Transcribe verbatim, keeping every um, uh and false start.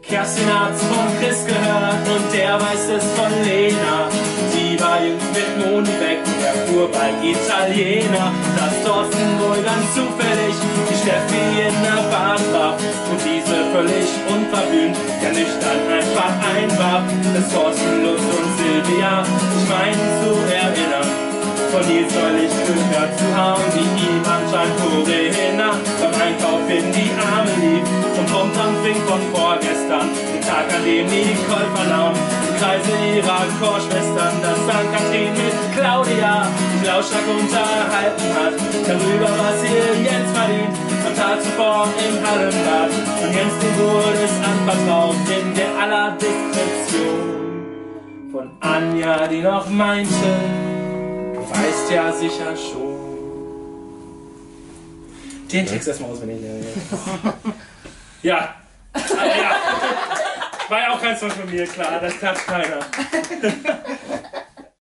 Kerstin hat's von Chris gehört und der weiß es von Lena. Sie war jüngst mit Moni weg und er fuhr bei Italiener. Dass Thorsten wohl ganz zufällig die Steffi in der Bahn war und diese völlig unverblümt, ja nüchtern einfach einwarf. Dass Thorsten, Lutz und Silvia sich meinen zu erinnern. Von Nils neulich gehört zu haben, wie ihm anscheinend Corinna beim Einkauf in die Arme lief. Und Tom fing von vorgestern, den Tag, an dem Nicole vernahm im Kreise ihrer Chorschwestern, dass Sankt Kathrin mit Claudia sich lautstark unterhalten hat darüber, was ihr Jens verdient am Tag zuvor im Hallenbad. Und Jens, dem wurde es anvertraut in der aller Diskretion von Anja, die noch meinte, weißt ja sicher schon. Den Text erstmal auswendig lernen. Ja. Ah, ja. War ja auch kein Song von mir, klar, das klatscht keiner.